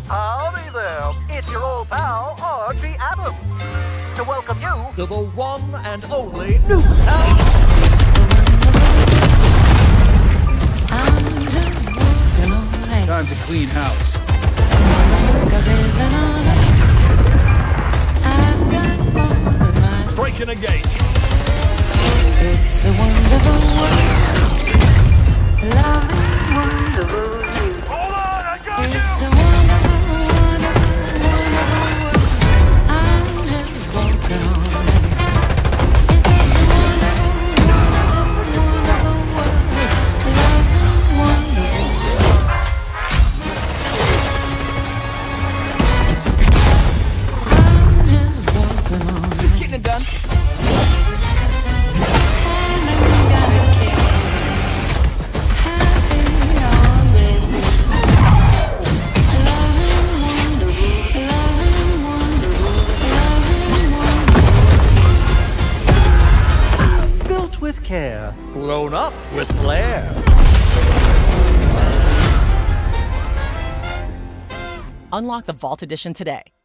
Howdy there, it's your old pal, Archie Adams, to welcome you to the one and only Nuketown. Time to clean house. Breaking a gate. It's a wonderful world. Loving, wonderful you. Hold on, I got It's a wonderful, wonderful, wonderful world. I'm just walking on air. It's just a wonderful, wonderful, wonderful world. Loving, wonderful world. I'm just walking on air. Just getting it done. Built with care, blown up with flair. Unlock the Vault Edition today.